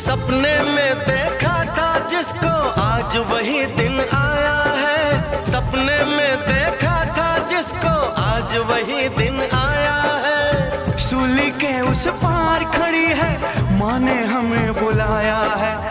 सपने में देखा था जिसको आज वही दिन आया है। सपने में देखा था जिसको आज वही दिन आया है। सूली के उस पार खड़ी है, माँ ने हमें बुलाया है।